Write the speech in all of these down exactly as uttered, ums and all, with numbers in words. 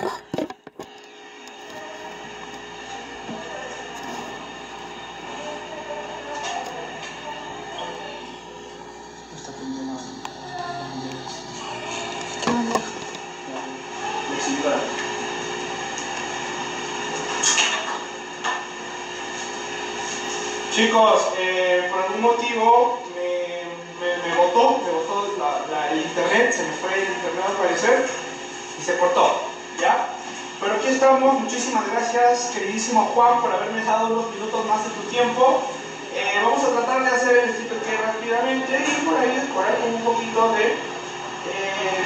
Chicos, eh, por algún motivo me, me, me botó, me botó la, la, el internet, se me fue el internet al parecer y se cortó, ¿ya? Pero aquí estamos, muchísimas gracias queridísimo Juan por haberme dado unos minutos más de tu tiempo. Eh, vamos a tratar de hacer el estilo que rápidamente y por ahí decorar con un poquito de... Eh,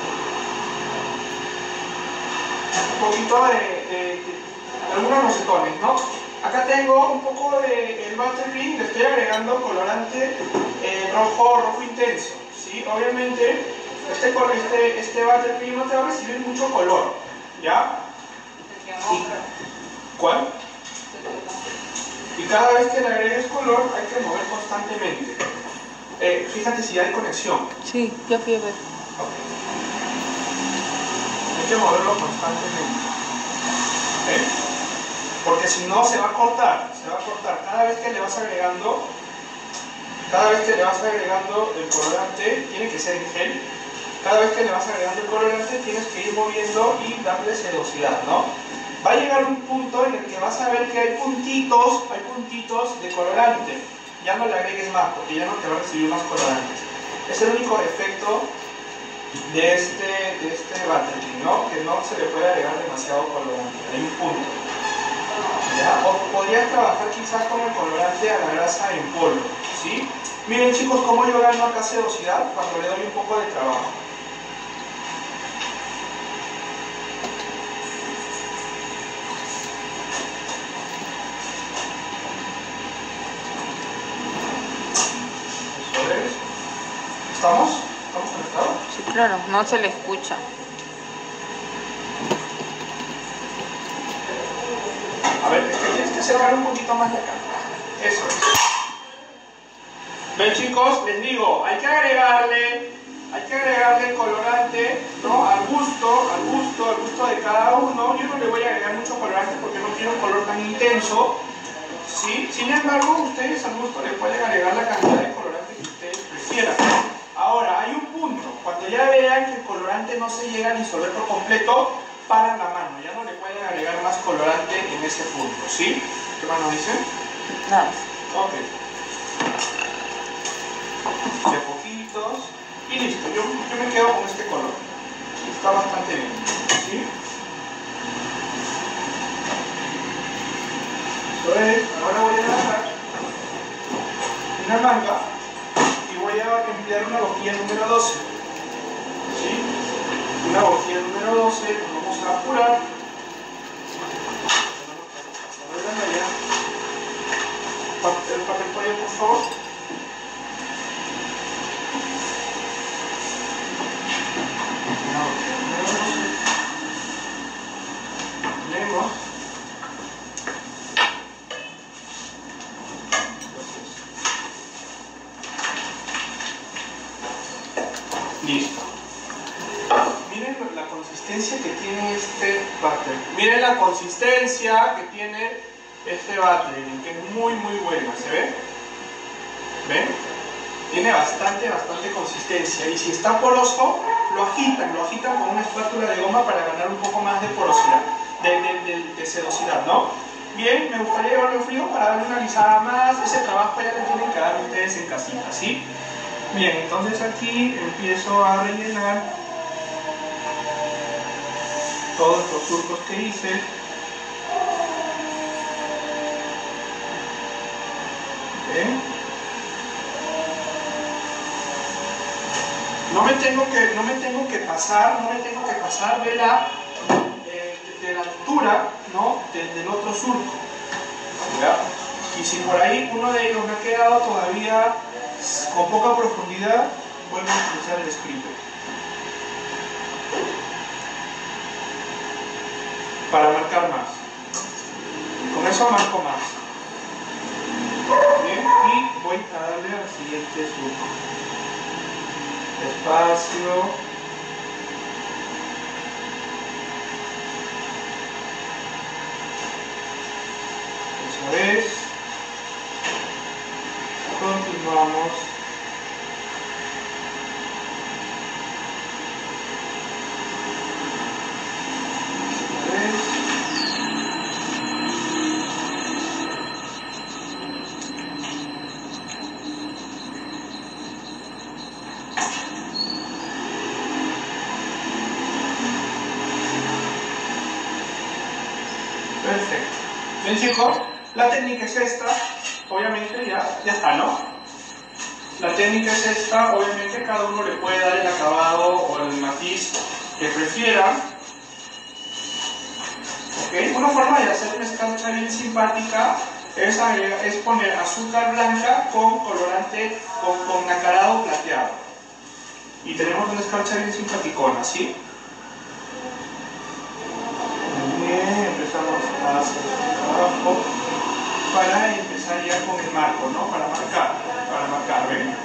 un poquito de, de, de, de algunos rosetones, ¿no? Acá tengo un poco de el Buttercream, le estoy agregando colorante eh, rojo, rojo intenso, ¿sí? Obviamente este, este, este Buttercream no te va a recibir mucho color, ¿ya? Y, ¿cuál? Y cada vez que le agregues color hay que mover constantemente. Eh, fíjate si hay conexión. Sí, ya fui a ver. Okay. Hay que moverlo constantemente. ¿Eh? Porque si no se va a cortar, se va a cortar. Cada vez que le vas agregando, cada vez que le vas agregando el colorante, tiene que ser en gel, cada vez que le vas agregando el colorante tienes que ir moviendo y darle sedosidad, ¿no? Va a llegar un punto en el que vas a ver que hay puntitos, hay puntitos de colorante. Ya no le agregues más, porque ya no te va a recibir más colorantes. Es el único efecto de este, de este Buttercream, ¿no? Que no se le puede agregar demasiado colorante. Hay un punto. ¿Ya? O podrías trabajar quizás con el colorante a la grasa en polvo, ¿sí? Miren chicos cómo yo gano acá sedosidad cuando le doy un poco de trabajo. Eso es. ¿Estamos? ¿Estamos conectados? Sí, claro, no se le escucha. A ver, es que tienes que acercar un poquito más de acá. Eso es. Ven chicos, les digo, hay que agregarle, hay que agregarle el colorante, ¿no? Al gusto, al gusto, al gusto de cada uno. Yo no le voy a agregar mucho colorante porque no quiero un color tan intenso, ¿sí? Sin embargo, ustedes al gusto le pueden agregar la cantidad de colorante que ustedes prefieran. Ahora, hay un punto. Cuando ya vean que el colorante no se llega a disolver por completo, paran la mano, ya no le pueden agregar más colorante en ese punto, ¿sí? ¿Qué más nos dicen? Nada. Ok. De poquitos y listo, yo, yo me quedo con este color. Está bastante bien, ¿sí? Eso es. Ahora voy a agarrar una manga y voy a emplear una boquilla número doce, ¿sí? Una boquilla número doce, vamos a apurar. El papel toalla, por favor. Tenemos. Listo. Miren la consistencia que tiene este butter. Miren la consistencia que tiene este Buttercream, que es muy muy buena. ¿Se ve? ¿Ven? Tiene bastante, bastante consistencia. Y si está poroso, lo agitan, lo agitan con una espátula de goma para ganar un poco más de porosidad, de, de, de, de sedosidad, ¿no? Bien, me gustaría llevarlo frío para darle una alisada más. Ese trabajo ya lo tienen que dar ustedes en casita, ¿sí? Bien, entonces aquí empiezo a rellenar todos los surcos que hice. ¿Ven? No me tengo que, no me tengo que pasar, no me tengo que pasar de la, eh, de la altura, ¿no? de, del otro surco. ¿Ya? Y si por ahí uno de ellos me ha quedado todavía con poca profundidad, vuelvo a utilizar el scraper para marcar más. Con eso marco más. Bien, y voy a darle al siguiente surco. Despacio. Otra vez. Continuamos. Otra vez. Perfecto. Bien, chicos, la técnica es esta. Obviamente ya, ya está, ¿no? La técnica es esta. Obviamente cada uno le puede dar el acabado o el matiz que prefiera. ¿Ok? Una forma de hacer una escarcha bien simpática es, agregar, es poner azúcar blanca con colorante, con, con nacarado plateado. Y tenemos una escarcha bien simpaticona, ¿sí? Bien, empezamos a hacer abajo para empezar ya con el marco, ¿no? Para marcar, para marcar, ¿ven?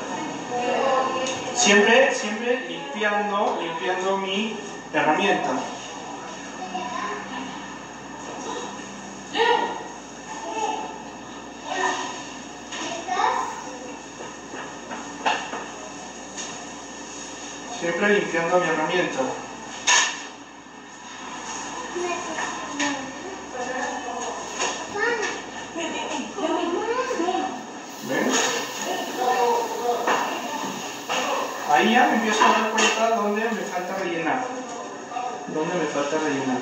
Siempre, siempre limpiando, limpiando mi herramienta. Siempre limpiando mi herramienta. ¿Ven? Ahí ya me empiezo a dar cuenta dónde me falta rellenar. Dónde me falta rellenar.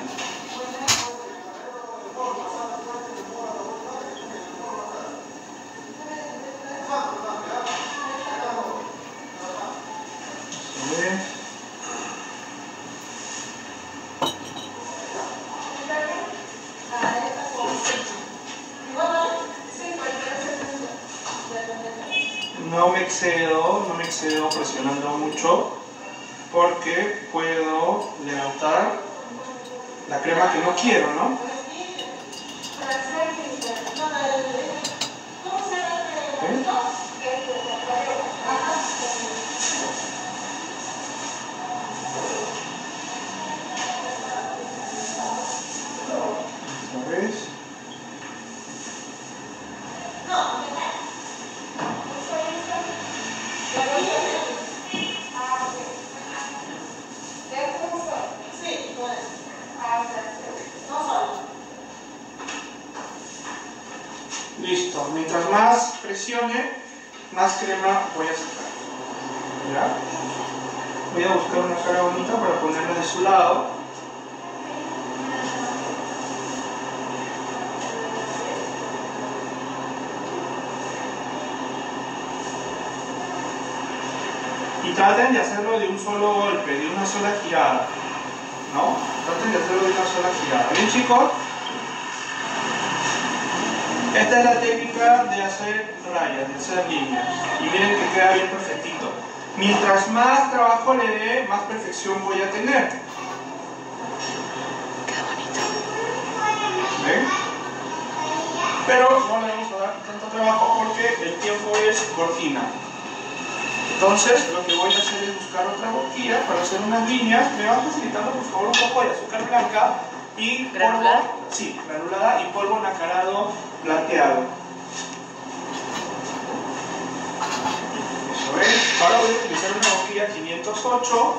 No me excedo, no me excedo presionando mucho porque puedo levantar la crema que no quiero, ¿no? ¿Eh? Esta vez. Listo, mientras más presione, más crema voy a sacar. ¿Ya? Voy a buscar una cara bonita para ponerla de su lado. Y traten de hacerlo de un solo golpe, de una sola girada. ¿No? Traten de hacerlo de una sola girada. ¿Bien, chicos? Esta es la técnica de hacer rayas, de hacer líneas. Y miren que queda bien perfectito. Mientras más trabajo le dé, más perfección voy a tener. Qué bonito. ¿Ven? Pero no le vamos a dar tanto trabajo porque el tiempo es cortina. Entonces, lo que voy a hacer es buscar otra boquilla para hacer unas líneas. Me van facilitando, por favor, un poco de azúcar blanca y ¿Granulada? polvo, sí, granulada y polvo nacarado plateado. Eso es. Ahora voy a utilizar una boquilla quinientos ocho.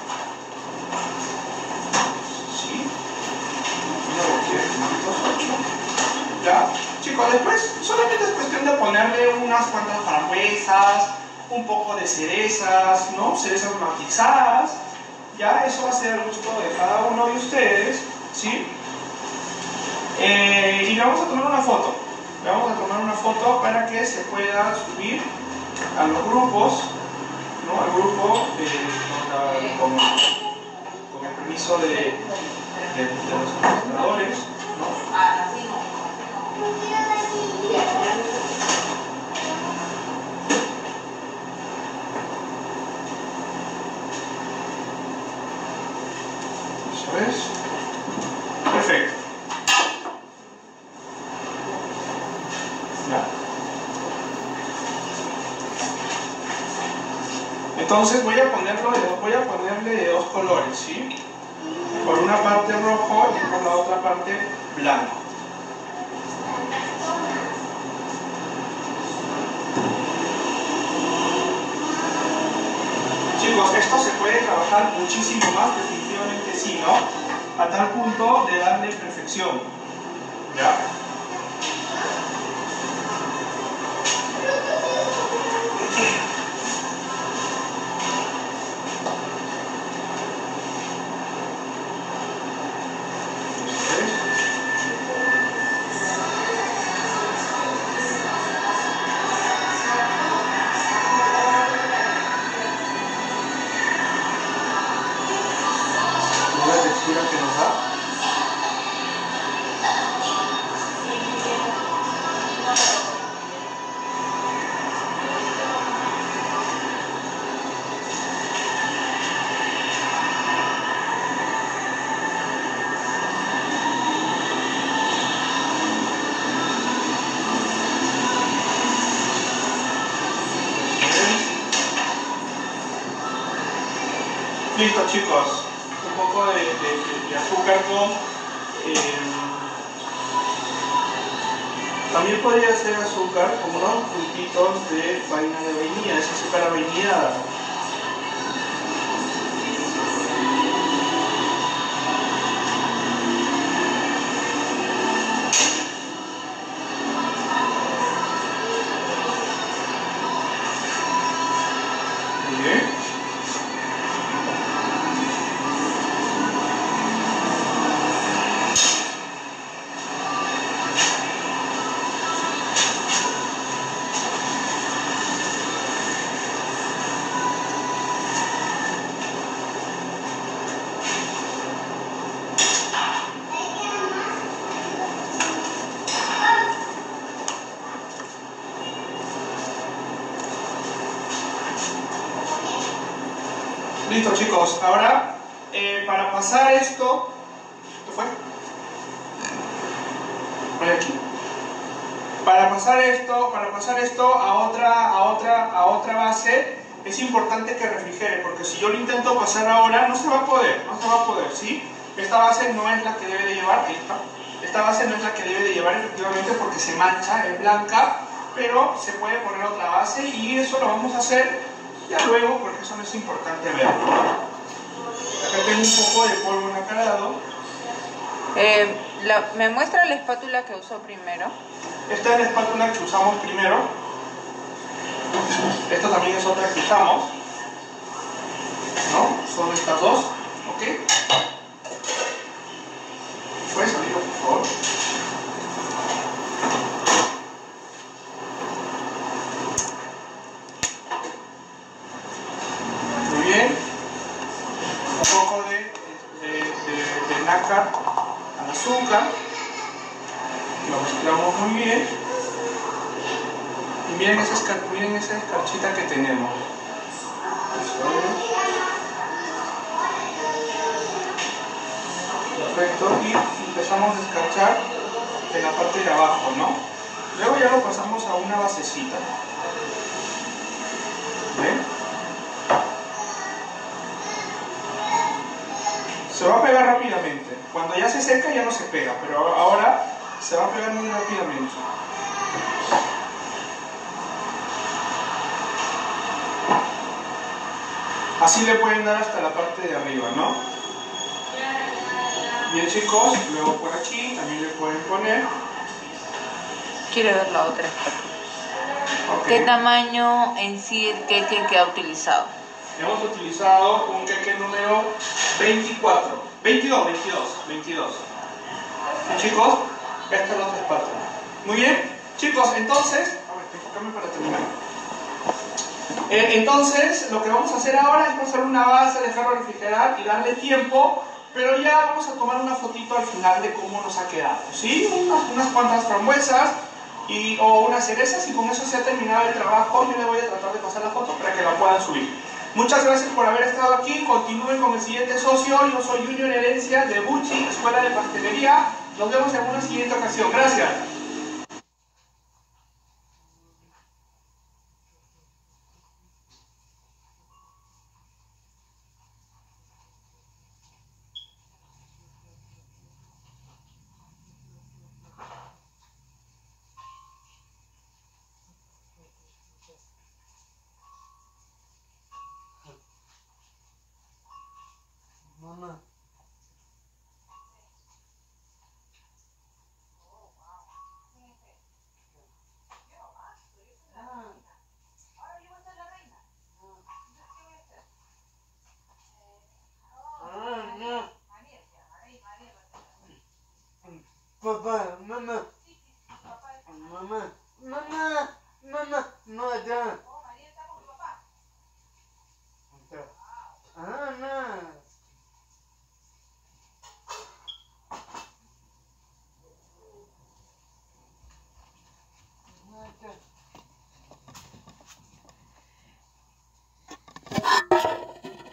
Sí. Una boquilla quinientos ocho. Ya. Chicos, después solamente es cuestión de ponerle unas cuantas frambuesas, un poco de cerezas, ¿no? Cerezas matizadas. Ya, eso va a ser al gusto de cada uno de ustedes, ¿sí? Eh, y le vamos a tomar una foto. Le vamos a tomar una foto para que se pueda subir a los grupos, ¿no? Al grupo eh, con, la, con, con el permiso de, de, de los administradores, ¿no? Eso es. Perfecto. Ya. Entonces voy a ponerlo de, voy a ponerle de dos colores, ¿sí? Por una parte rojo y por la otra parte blanco. trabajar muchísimo más, definitivamente sí, ¿no? A tal punto de darle perfección, ¿ya? Que nos da. Listo, chicos. Un poco de, de, de, de azúcar con eh, también podría ser azúcar como unos puntitos de vaina de vainilla, es azúcar avainillada. Muy bien. Listo, chicos, ahora eh, para pasar esto, ¿qué fue? Voy aquí. Para pasar esto, para pasar esto a otra, a otra, a otra base, es importante que refrigere, porque si yo lo intento pasar ahora, no se va a poder, no se va a poder, ¿sí? Esta base no es la que debe de llevar, ahí está. Esta base no es la que debe de llevar efectivamente porque se mancha, es blanca, pero se puede poner otra base y eso lo vamos a hacer ya luego, porque eso no es importante verlo. Acá tengo un poco de polvo nacarado. Eh, la, ¿Me muestra la espátula que usó primero? Esta es la espátula que usamos primero. Esta también es otra que usamos, ¿no? Son estas dos, ¿ok? ¿Puedes salirlo, por favor? Muy bien. Un poco de, de, de, de nácar al azúcar. Lo mezclamos muy bien. Y miren esa, miren esa escarchita que tenemos. Perfecto. Y empezamos a escarchar en la parte de abajo, ¿no? Luego ya lo pasamos a una basecita. ¿Ven? Se va a pegar rápidamente. Cuando ya se seca ya no se pega, pero ahora se va a pegar muy rápidamente. Así le pueden dar hasta la parte de arriba, ¿no? Bien, chicos, luego por aquí también le pueden poner. Quiero ver la otra. Okay. ¿Qué tamaño en sí el queque que ha utilizado? Hemos utilizado un queque número veinticuatro, veintidós, veintidós, veintidós. ¿Y chicos? Esta es la otra espátula. Muy bien, chicos, entonces, a ver, enfócame para terminar. Eh, entonces, lo que vamos a hacer ahora es pasar una base, dejarlo refrigerar y darle tiempo, pero ya vamos a tomar una fotito al final de cómo nos ha quedado, ¿sí? Unas, unas cuantas frambuesas y, o unas cerezas, y con eso se ha terminado el trabajo. Yo le voy a tratar de pasar la foto para que la puedan subir. Muchas gracias por haber estado aquí. Continúen con el siguiente socio. Yo soy Junior Herencia de Bucci, Escuela de Pastelería. Nos vemos en una siguiente ocasión. Gracias.